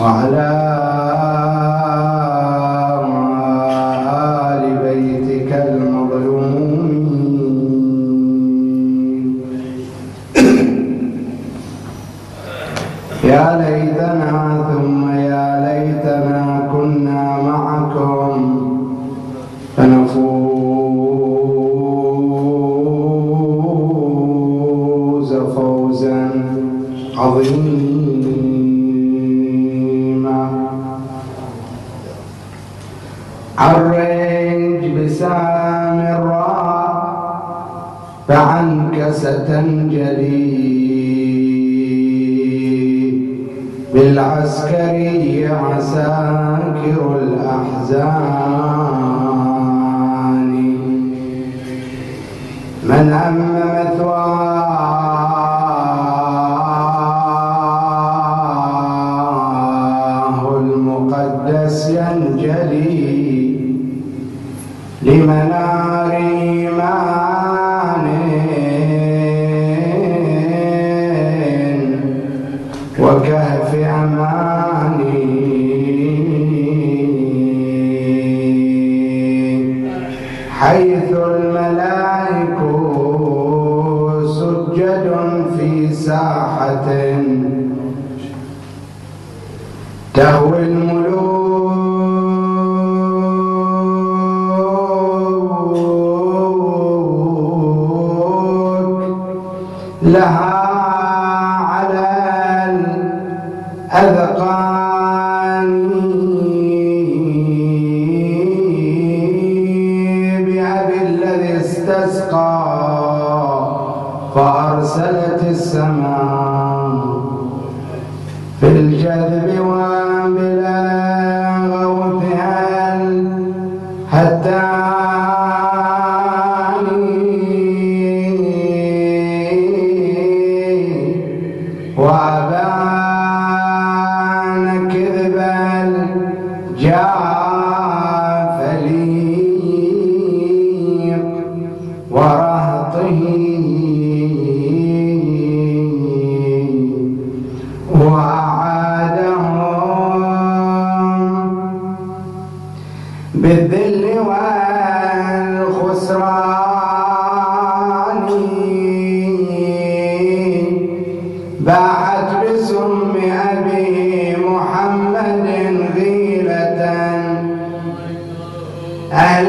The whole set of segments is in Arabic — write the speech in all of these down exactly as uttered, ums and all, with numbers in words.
وعلى آل بيتك المظلومين. يا ليتنا ثم يا ليتنا كنا معكم فنفوز فوزا عظيما. عرج بسام الراء فعنك ستنجلي بالعسكري عساكر الأحزان. من أم مثواه المقدس ينجلي لمنار إيمان وكهف أمان. حيث الملائك سجد في ساحة تهوي الملوك لها على الأذقان بأبي الذي استسقى فأرسلت السماء في الجذب وبلا غوثها حتى وأبان كذب الجافليق ورهطه وأعادهم بالذل والخسران. باحت بسم أبي محمد غيرة أهل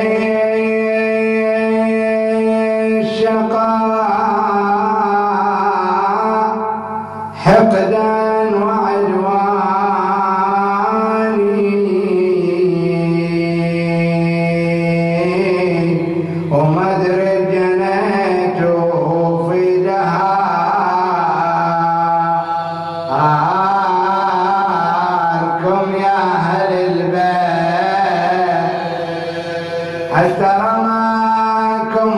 الشقاء حقدا وعدوان. ومدري جنيت في دهاركم يا أهل البيت حتى رماكم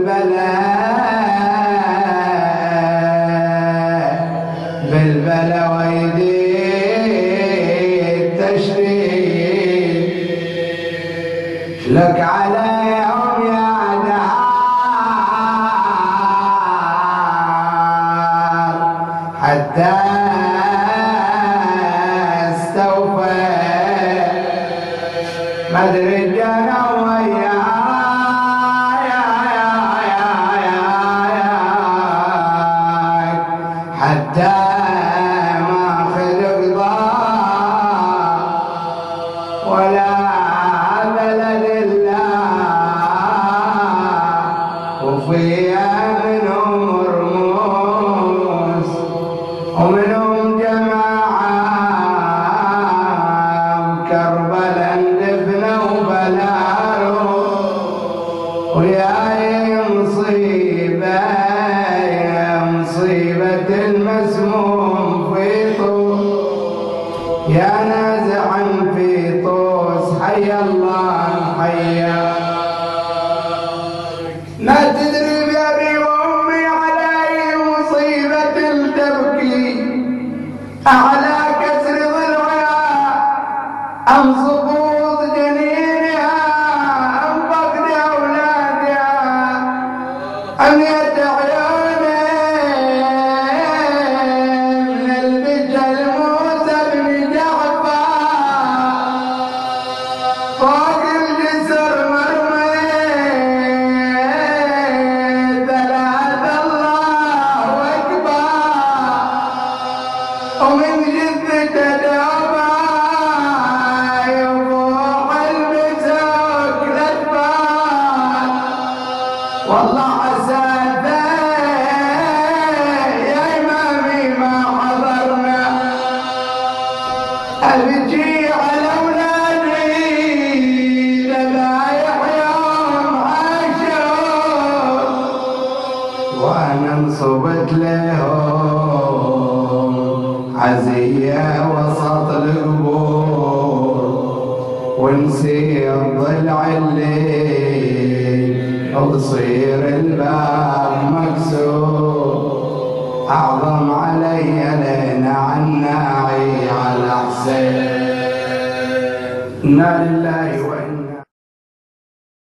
بالبلاء بالبلاء ويدي التشريف لك عليهم يا دهار حتى استوفى مدري الجنة وياك حتى ما خلق ضاع ولا بلد الله وفيها منهم رموز ومنهم جماعة كربلاء دفنوا بلاروا ويا مصيبة يا مصيبة المسموم في طوس يا نازعا في طوس حي الله حيا. ما تدري بأبي وأمي علي مصيبة تبكي على كسر ضلعها أم سقوط جنينها أم فقد أولادها أم يد عيونها من البج الموسى بن جعفر لهم عزية وسط القبور ونسير ضلع الليل وتصير الباب مكسور أعظم علي لينا عالناعي على حسين. إنا لله